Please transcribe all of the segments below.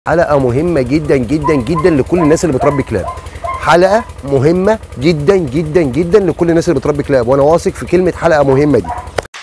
حلقة مهمة جدا جدا جدا لكل الناس اللي بتربي كلاب. حلقة مهمة جدا جدا جدا لكل الناس اللي بتربي كلاب، وانا واثق في كلمة حلقة مهمة دي.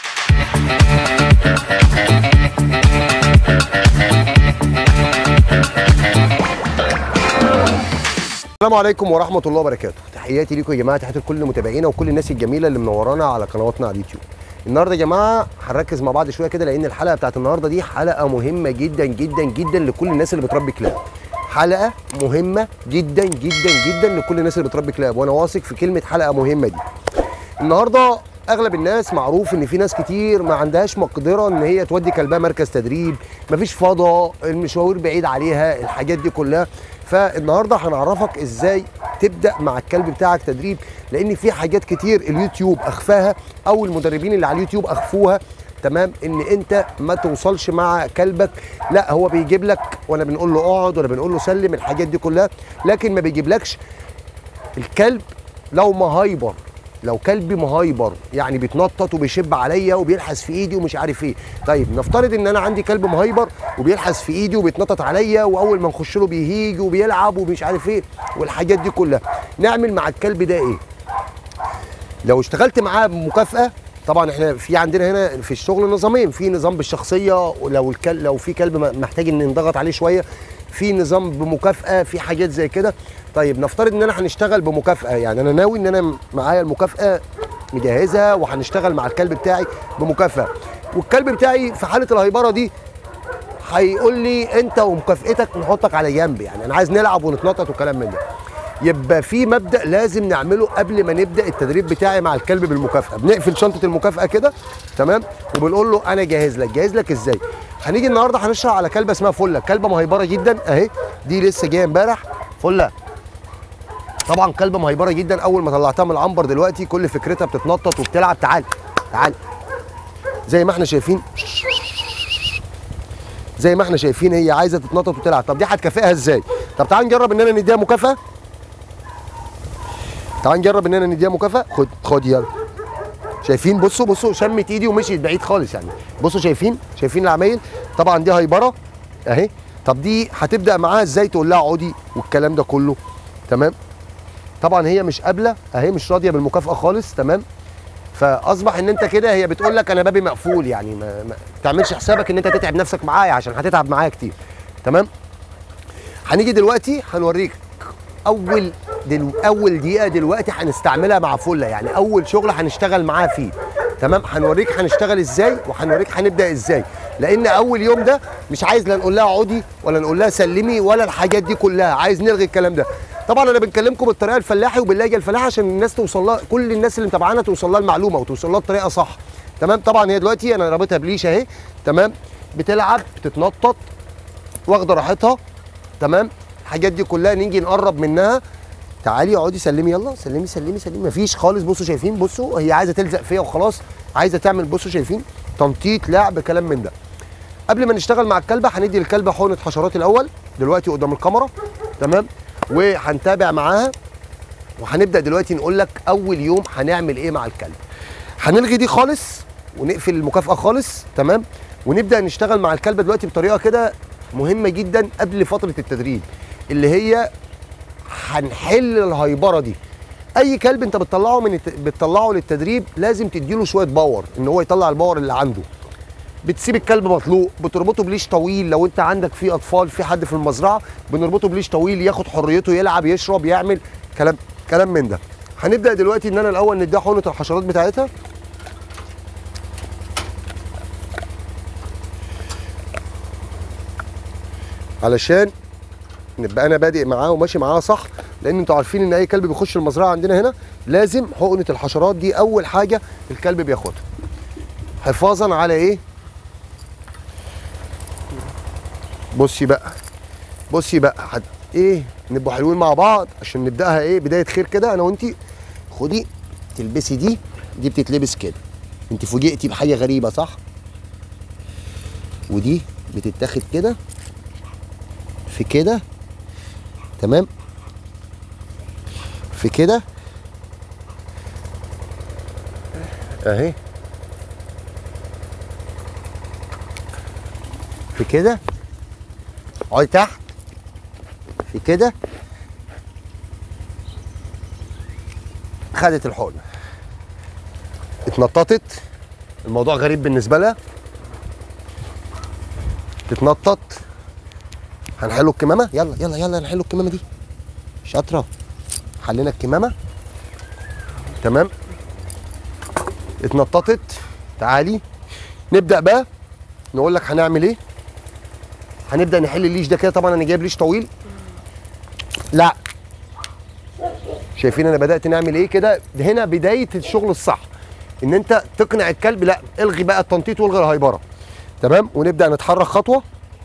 السلام عليكم ورحمة الله وبركاته. تحياتي ليكم يا جماعة، تحياتي لكل متابعينا وكل الناس الجميلة اللي منورانا على قنواتنا على اليوتيوب. النهارده يا جماعه هنركز مع بعض شويه كده، لان الحلقه بتاعت النهارده دي حلقه مهمه جدا جدا جدا لكل الناس اللي بتربي كلاب. حلقه مهمه جدا جدا جدا لكل الناس اللي بتربي كلاب، وانا واثق في كلمه حلقه مهمه دي. النهارده اغلب الناس معروف ان في ناس كتير ما عندهاش مقدره ان هي تودي كلبها مركز تدريب، مفيش فضا، المشاوير بعيد عليها، الحاجات دي كلها. فالنهارده هنعرفك ازاي تبدا مع الكلب بتاعك تدريب، لان في حاجات كتير اليوتيوب اخفاها او المدربين اللي على اليوتيوب اخفوها. تمام، ان انت ما توصلش مع كلبك، لا هو بيجيب لك ولا بنقول له اقعد ولا بنقول له سلم، الحاجات دي كلها، لكن ما بيجيبلكش الكلب لو مهايبر. لو كلبي مهايبر يعني بيتنطط وبيشب عليا وبيلحس في ايدي ومش عارف ايه. طيب نفترض ان انا عندي كلب مهايبر وبيلحس في ايدي وبيتنطط عليا، واول ما نخش له بيهيج وبيلعب ومش عارف ايه والحاجات دي كلها، نعمل مع الكلب ده ايه؟ لو اشتغلت معاه بمكافأة، طبعا احنا في عندنا هنا في الشغل نظامين، في نظام بالشخصيه، ولو لو في كلب محتاج ان نضغط عليه شويه، في نظام بمكافأة، في حاجات زي كده. طيب نفترض ان انا هنشتغل بمكافأة، يعني انا ناوي ان انا معايا المكافأة مجهزها وهنشتغل مع الكلب بتاعي بمكافأة، والكلب بتاعي في حالة الهيبرة دي هيقول لي انت ومكافئتك نحطك على جنب، يعني انا عايز نلعب ونتنطط وكلام من ده. يبقى في مبدأ لازم نعمله قبل ما نبدأ التدريب بتاعي مع الكلب بالمكافأة. بنقفل شنطة المكافأة كده، تمام، وبنقول له انا جاهز لك. جاهز لك ازاي؟ هنيجي النهارده هنشرح على كلبه اسمها فله، كلبه مهيبره جدا اهي، دي لسه جايه امبارح فله. طبعا كلبه مهيبره جدا، اول ما طلعتها من العنبر دلوقتي كل فكرتها بتتنطط وبتلعب. تعال تعال، زي ما احنا شايفين، زي ما احنا شايفين هي عايزه تتنطط وتلعب. طب دي هتكافئها ازاي؟ طب تعال نجرب اننا نديها مكافاه. تعال نجرب اننا نديها مكافاه. خد يلا. شايفين؟ بصوا شمت ايدي ومشيت بعيد خالص يعني. بصوا شايفين العمايل؟ طبعا دي هيبره اهي. طب دي هتبدا معاها ازاي؟ تقول لها اقعدي والكلام ده كله، تمام. طبعا هي مش قابله اهي، مش راضيه بالمكافاه خالص، تمام. فاصبح ان انت كده هي بتقول لك انا بابي مقفول، يعني ما تعملش حسابك ان انت تتعب نفسك معايا، عشان هتتعب معايا كتير، تمام. هنيجي دلوقتي هنوريك اول دقيقه دلوقتي هنستعملها مع فله، يعني اول شغل هنشتغل معاها فيه، تمام. هنوريك هنشتغل ازاي وهنوريك هنبدا ازاي، لان اول يوم ده مش عايز لا نقول لها اقعدي ولا نقول لها سلمي ولا الحاجات دي كلها، عايز نلغي الكلام ده. طبعا انا بنكلمكم بالطريقه الفلاحي وباللهجه الفلاحي عشان الناس توصل لها، كل الناس اللي متابعانا توصل لها المعلومه وتوصل لها الطريقه صح، تمام. طبعا هي دلوقتي انا رابطها بليش اهي، تمام، بتلعب بتتنطط واخده راحتها، تمام. الحاجات دي كلها نيجي نقرب منها، تعالي اقعدي سلمي، يلا سلمي سلمي سلمي، مفيش خالص. بصوا شايفين؟ بصوا هي عايزه تلزق فيا وخلاص، عايزه تعمل، بصوا شايفين، تنطيط، لعب، كلام من ده. قبل ما نشتغل مع الكلبه هندي للكلبه حقنه حشرات الاول دلوقتي قدام الكاميرا، تمام، وهنتابع معاها. وهنبدا دلوقتي نقول لك اول يوم هنعمل ايه مع الكلب. هنلغي دي خالص ونقفل المكافاه خالص، تمام، ونبدا نشتغل مع الكلبه دلوقتي بطريقه كده مهمه جدا قبل فتره التدريب، اللي هي هنحل الهيبره دي. اي كلب انت بتطلعه للتدريب لازم تديله شويه باور ان هو يطلع الباور اللي عنده. بتسيب الكلب مطلوق، بتربطه بليش طويل، لو انت عندك في اطفال، في حد في المزرعه بنربطه بليش طويل ياخد حريته، يلعب، يشرب، يعمل كلام من ده. هنبدا دلوقتي ان انا الاول نديها حقنه الحشرات بتاعتها، علشان نبقى انا بادئ معاه وماشي معاه صح، لان انتوا عارفين ان اي كلب بيخش المزرعه عندنا هنا لازم حقنه الحشرات دي اول حاجه الكلب بياخدها، حفاظا على ايه؟ بصي بقى ايه، نبقوا حلوين مع بعض عشان نبداها ايه، بدايه خير كده انا وانتي. خدي تلبسي دي بتتلبس كده، انت فوجئتي بحاجه غريبه صح؟ ودي بتتاخد كده في كده، تمام، في كده اهي، في كده، اقعدي تحت كده خدت الحقنه، اتنططت، الموضوع غريب بالنسبه لها، تتنطط، هنحلوا الكمامه. يلا يلا يلا نحلوا الكمامه دي، شاطره. حلينا الكمامه تمام، اتنططت. تعالي نبدا بقى نقول لك هنعمل ايه. هنبدا نحل الليش ده كده. طبعا انا جايب ليش طويل. لا شايفين انا بدات نعمل ايه كده؟ هنا بدايه الشغل الصح، ان انت تقنع الكلب لا الغي بقى التنطيط والغي الهيبره. تمام، ونبدا نتحرك خطوه.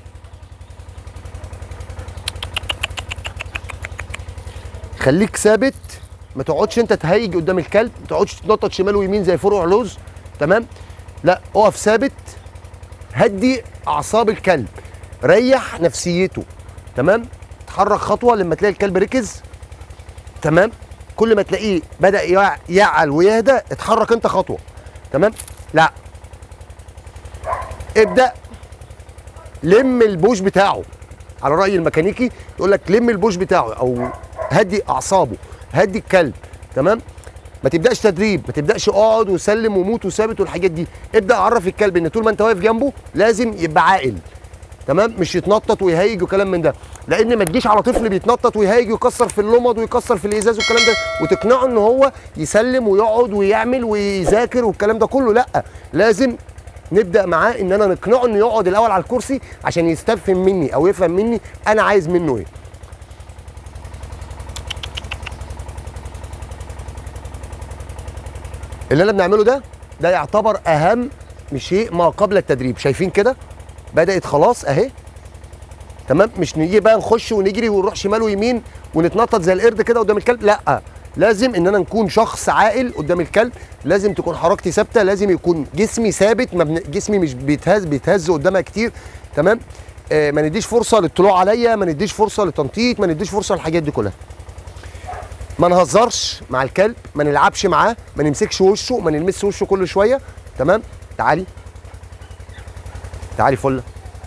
خليك ثابت، ما تقعدش انت تهيج قدام الكلب، ما تقعدش تنطط شمال ويمين زي فروع لوز. تمام، لا اقف ثابت، هدي اعصاب الكلب، ريح نفسيته. تمام، اتحرك خطوه لما تلاقي الكلب ركز. تمام، كل ما تلاقيه بدا يعل ويهدى اتحرك انت خطوه. تمام، لا ابدا لم البوش بتاعه، على راي الميكانيكي يقول لك لم البوش بتاعه او هدي اعصابه، هدي الكلب. تمام، ما تبداش تدريب، ما تبداش اقعد وسلم وموت وثابت والحاجات دي. ابدا عرف الكلب ان طول ما انت واقف جنبه لازم يبقى عاقل. تمام، مش يتنطط ويهيج وكلام من ده، لان ما تجيش على طفل بيتنطط ويهيج ويكسر في اللمض ويكسر في الازاز والكلام ده وتقنعه ان هو يسلم ويقعد ويعمل ويذاكر والكلام ده كله. لا، لازم نبدا معاه ان انا نقنعه انه يقعد الاول على الكرسي عشان يستفهم مني او يفهم مني انا عايز منه ايه. اللي انا بنعمله ده يعتبر اهم شيء ما قبل التدريب. شايفين كده بدات خلاص اهي. تمام، مش نيجي بقى نخش ونجري ونروح شمال ويمين ونتنطط زي القرد كده قدام الكلب. لا، لازم ان انا نكون شخص عاقل قدام الكلب، لازم تكون حركتي ثابته، لازم يكون جسمي ثابت، جسمي مش بيتهز قدامها كتير. تمام، ما نديش فرصه للطلوع عليا، ما نديش فرصه للتنطيط، ما نديش فرصه للحاجات دي كلها. ما نهزرش مع الكلب، ما نلعبش معاه، ما نمسكش وشه، ما نلمس وشه كل شويه. تمام، تعالي تعالي فله.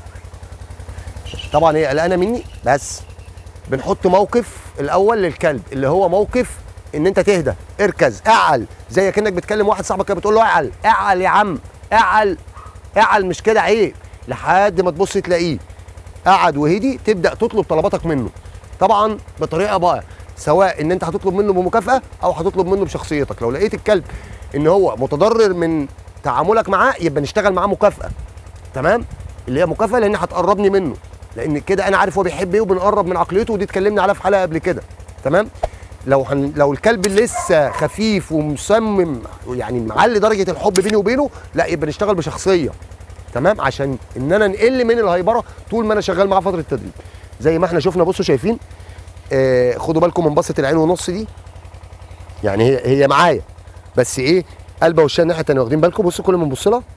طبعا هي قلقانه مني، بس بنحط موقف الاول للكلب اللي هو موقف ان انت تهدى، اركز، اعل، زي كانك بتكلم واحد صاحبك كده بتقول له اعل اعل يا عم، اعل اعل، مش كده عيب، لحد ما تبص تلاقيه قعد وهدي، تبدا تطلب طلباتك منه. طبعا بطريقه بقى، سواء ان انت هتطلب منه بمكافاه او هتطلب منه بشخصيتك. لو لقيت الكلب ان هو متضرر من تعاملك معاه يبقى نشتغل معاه مكافاه. تمام، اللي هي مكافاه لان هتقربني منه، لان كده انا عارف هو بيحب ايه وبنقرب من عقليته، ودي اتكلمنا عليها في حلقه قبل كده. تمام، لو الكلب لسه خفيف ومصمم يعني معلي درجه الحب بيني وبينه، لا يبقى نشتغل بشخصيه. تمام، عشان ان انا نقل من الهيبره طول ما انا شغال معاه فتره التدريب. زي ما احنا شفنا، بصوا شايفين، خدوا بالكم من بصه العين ونص دي، يعني هي معايا بس ايه قلبه وشها الناحيه الثانيه، واخدين بالكم؟ بصوا كل ما نبص لها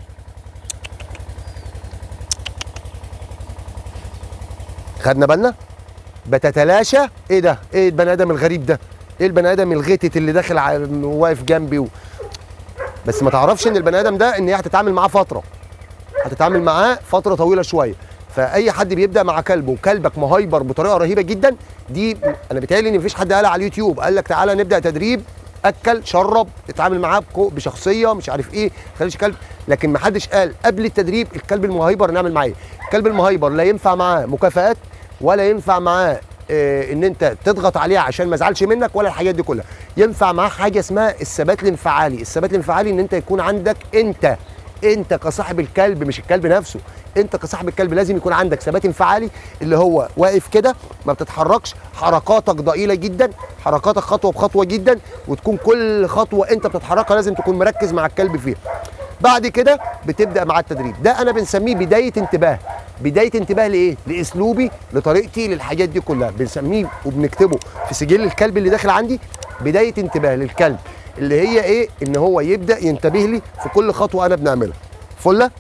خدنا بالنا، بتتلاشى. ايه ده؟ ايه البني ادم الغريب ده؟ ايه البني ادم الغتت اللي داخل واقف جنبي بس ما تعرفش ان البني ادم ده ان هي هتتعامل معاه فتره، هتتعامل معاه فتره طويله شويه. فاي حد بيبدا مع كلبه وكلبك مهايبر بطريقه رهيبه جدا، دي انا بيتهيألي ان مفيش حد قال على اليوتيوب قال لك تعالى نبدا تدريب، اكل شرب اتعامل معاه بشخصيه مش عارف ايه، خليش كلب. لكن ما حدش قال قبل التدريب الكلب المهايبر نعمل معاه ايه. الكلب المهايبر لا ينفع معاه مكافآت، ولا ينفع معاه ان انت تضغط عليه عشان ما يزعلش منك، ولا الحاجات دي كلها. ينفع معاه حاجه اسمها الثبات الانفعالي. الثبات الانفعالي ان انت يكون عندك انت كصاحب الكلب، مش الكلب نفسه، انت كصاحب الكلب لازم يكون عندك ثبات انفعالي، اللي هو واقف كده ما بتتحركش، حركاتك ضئيله جدا، حركاتك خطوه بخطوه جدا، وتكون كل خطوه انت بتتحركها لازم تكون مركز مع الكلب فيها. بعد كده بتبدا مع التدريب. ده انا بنسميه بدايه انتباه. بدايه انتباه لايه؟ لاسلوبي، لطريقتي، للحاجات دي كلها بنسميه وبنكتبه في سجل الكلب اللي داخل عندي. بدايه انتباه للكلب اللي هي ايه؟ ان هو يبدا ينتبه لي في كل خطوه انا بنعملها. فله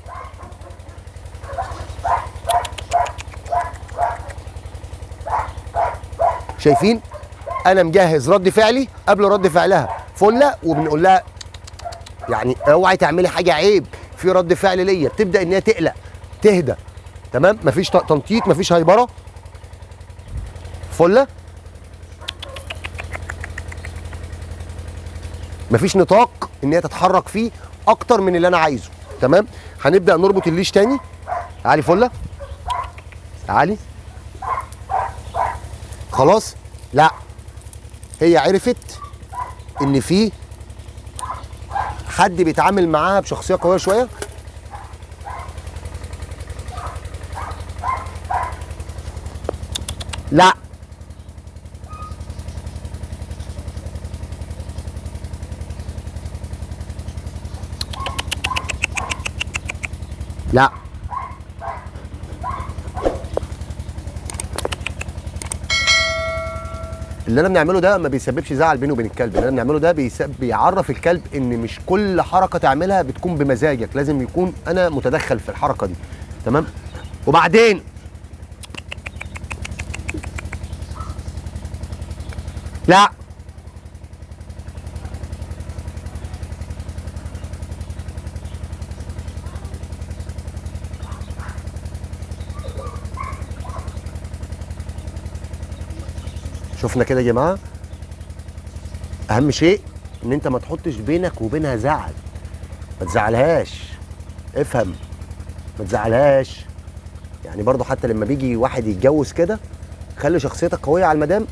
شايفين انا مجهز رد فعلي قبل رد فعلها. فله وبنقول لها يعني اوعي تعملي حاجه عيب، في رد فعل ليا، بتبدا ان هي تقلق، تهدى. تمام، مفيش تنطيط، مفيش هيبره. فله. مفيش نطاق ان هي تتحرك فيه اكتر من اللي انا عايزه. تمام. هنبدا نربط الليش تاني. تعالي فله، تعالي. خلاص. لا، هي عرفت ان في حد بيتعامل معاها بشخصيه قويه شويه. لا، لا، اللي انا بنعمله ده ما بيسببش زعل بيني وبين الكلب. اللي انا بنعمله ده بيعرف الكلب ان مش كل حركه تعملها بتكون بمزاجك، لازم يكون انا متدخل في الحركه دي. تمام. وبعدين لا، شفنا كده يا جماعه. اهم شيء ان انت ما تحطش بينك وبينها زعل، ما تزعلهاش. افهم، ما تزعلهاش. يعني برضو حتى لما بيجي واحد يتجوز كده، خلي شخصيتك قويه على المدام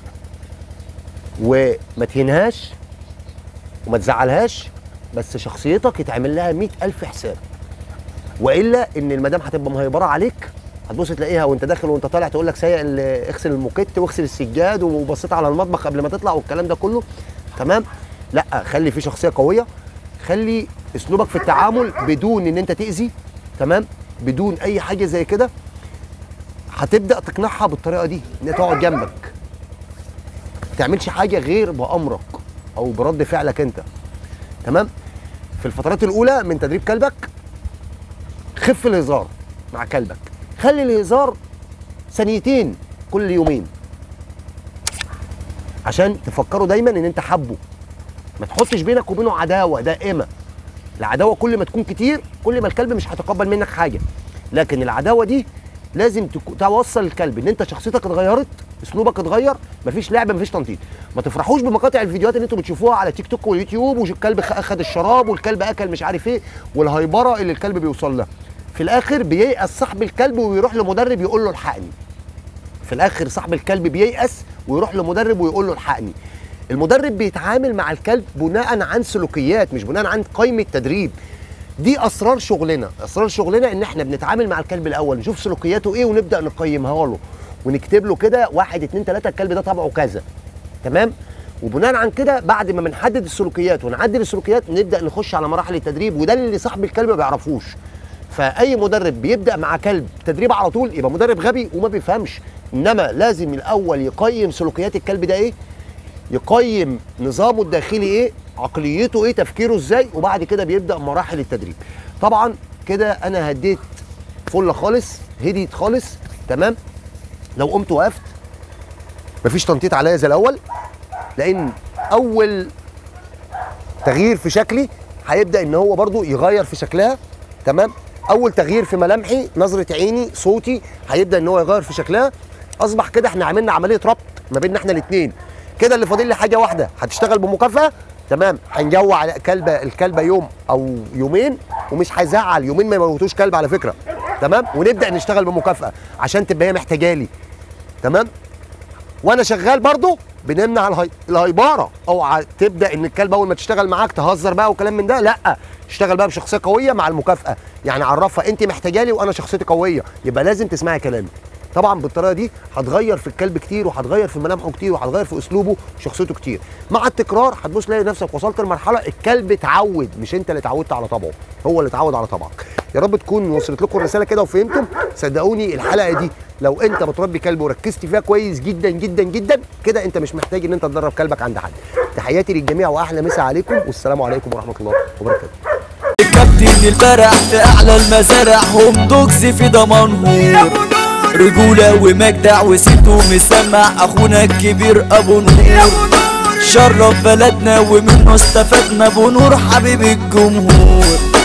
وما تهينهاش وما تزعلهاش، بس شخصيتك يتعمل لها 100,000 حساب. والا ان المدام هتبقى مهيبره عليك، هتبص تلاقيها وانت داخل وانت طالع تقول لك سيء اغسل الموكيت واغسل السجاد وبصيت على المطبخ قبل ما تطلع والكلام ده كله. تمام. لا، خلي في شخصيه قويه، خلي اسلوبك في التعامل بدون ان انت تاذي. تمام. بدون اي حاجه زي كده. هتبدا تقنعها بالطريقه دي ان هي تقعد جنبك، ما تعملش حاجه غير بامرك او برد فعلك انت. تمام. في الفترات الاولى من تدريب كلبك خف الهزار مع كلبك، خلي الهزار ثانيتين كل يومين عشان تفكروا دايما ان انت حبه. ما تحطش بينك وبينه عداوه دائمه. العداوه كل ما تكون كتير كل ما الكلب مش هيتقبل منك حاجه، لكن العداوه دي لازم توصل الكلب ان انت شخصيتك اتغيرت، اسلوبك اتغير، مفيش لعب، مفيش تنطيط. ما تفرحوش بمقاطع الفيديوهات اللي انتوا بتشوفوها على تيك توك واليوتيوب، والكلب اخد الشراب والكلب اكل مش عارف ايه، والهيبره اللي الكلب بيوصل لها. في الاخر بييأس صاحب الكلب ويروح لمدرب يقول له الحقني. في الاخر صاحب الكلب بييأس ويروح لمدرب ويقول له الحقني. المدرب بيتعامل مع الكلب بناء عن سلوكيات، مش بناء عن قائمه تدريب. دي اسرار شغلنا. اسرار شغلنا ان احنا بنتعامل مع الكلب الاول، نشوف سلوكياته ايه ونبدا نقيمها له ونكتب له كده 1 2 3 الكلب ده طبعه كذا. تمام. وبناء عن كده بعد ما بنحدد السلوكيات ونعدل السلوكيات نبدا نخش على مراحل التدريب، وده اللي صاحب الكلب ما بيعرفوش. فاي مدرب بيبدا مع كلب تدريب على طول يبقى مدرب غبي وما بيفهمش. انما لازم الاول يقيم سلوكيات الكلب ده ايه، يقيم نظامه الداخلي ايه، عقليته ايه، تفكيره ازاي، وبعد كده بيبدا مراحل التدريب. طبعا كده انا هديت فله خالص، هديت خالص. تمام. لو قمت وقفت مفيش تنطيط عليا زي الاول، لان اول تغيير في شكلي هيبدا ان هو برضو يغير في شكلها. تمام. اول تغيير في ملامحي، نظره عيني، صوتي، هيبدا ان هو يغير في شكلها. اصبح كده احنا عملنا عمليه ربط ما بيننا احنا الاثنين. كده اللي فاضل لي حاجه واحده هتشتغل بمكافاه. تمام. هنجوع على الكلبه يوم او يومين، ومش هيزعل يومين ما يموتوش كلب على فكره. تمام. ونبدا نشتغل بمكافاه عشان تبقى هي محتاجالي. تمام. وانا شغال برضو بنمنع الهيباره. اوعى تبدا ان الكلب اول ما تشتغل معاك تهزر بقى وكلام من ده، لا، اشتغل بقى بشخصيه قويه مع المكافاه. يعني عرفها انت محتاجالي وانا شخصيتي قويه، يبقى لازم تسمعي كلامي. طبعا بالطريقه دي هتغير في الكلب كتير، وهتغير في ملامحه كتير، وهتغير في اسلوبه وشخصيته كتير. مع التكرار هتبص تلاقي نفسك وصلت لمرحله الكلب اتعود، مش انت اللي اتعودت على طبعه، هو اللي اتعود على طبعك. يا رب تكون وصلت لكم الرساله كده وفهمتم. صدقوني الحلقه دي لو انت بتربي كلب وركزت فيها كويس جدا جدا جدا كده، انت مش محتاج ان انت تدرب كلبك عند حد. تحياتي للجميع واحلى مسا عليكم، والسلام عليكم ورحمه الله وبركاته. كابتن البرع في اعلى المزارع، هم دوكس في ضمانهور، رجوله ومجدع وسيته مسمع، اخونا الكبير ابو نور شرف بلدنا ومنه استفدنا، ابو نور حبيب الجمهور.